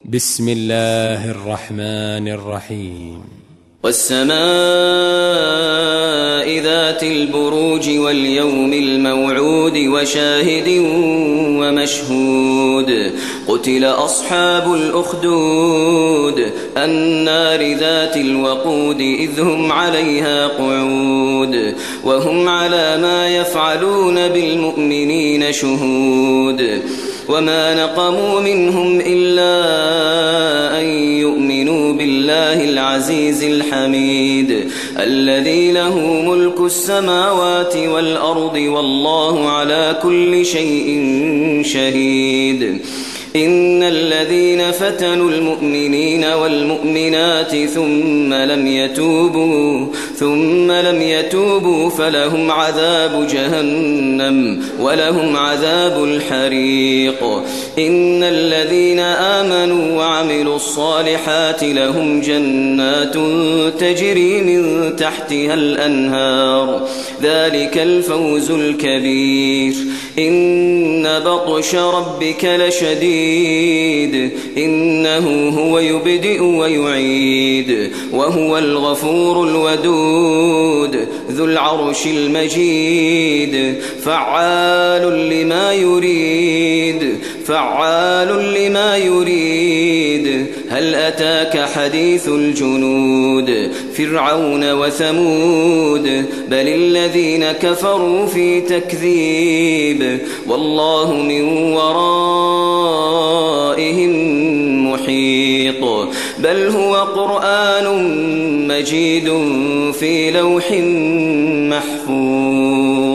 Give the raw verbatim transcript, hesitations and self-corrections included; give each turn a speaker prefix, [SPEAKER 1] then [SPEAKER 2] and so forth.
[SPEAKER 1] بسم الله الرحمن الرحيم.
[SPEAKER 2] والسماء ذات البروج واليوم الموعود وشاهد ومشهود قتل أصحاب الأخدود النار ذات الوقود إذ هم عليها قعود وهم على ما يفعلون بالمؤمنين شهود وما نقموا منهم إلا أن يؤمنوا بالله العزيز الحميد الذي له ملك السماوات والأرض والله على كل شيء شهيد. إن الذين فتنوا المؤمنين والمؤمنات ثم لم يتوبوا ثم لم يتوبوا فلهم عذاب جهنم ولهم عذاب الحريق. إن الذين آمنوا وعملوا الصالحات لهم جنات تجري من تحتها الأنهار ذلك الفوز الكبير. إن بطش ربك لشديد إنه هو يبدئ ويعيد وهو الغفور الودود ذو العرش المجيد فعال لما يريد فعال لما يريد. هل أتاك حديث الجنود فرعون وثمود بل الذين كفروا في تكذيب والله من ورائهم محيط. بل هو قرآن مجيد في لوح محفوظ.